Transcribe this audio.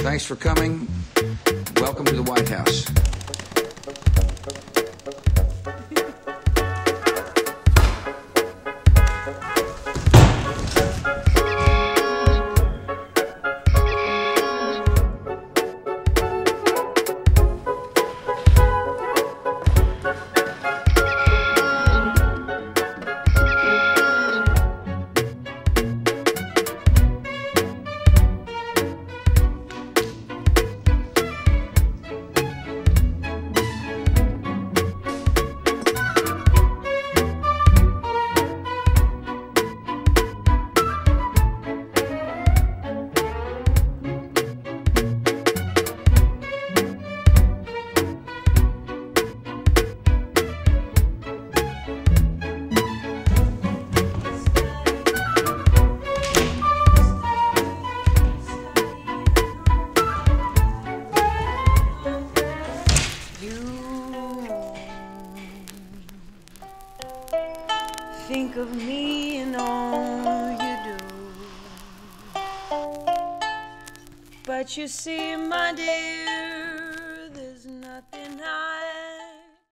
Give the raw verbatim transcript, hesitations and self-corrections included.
Thanks for coming. Welcome to the White House. Think of me and all you do, but you see, my dear,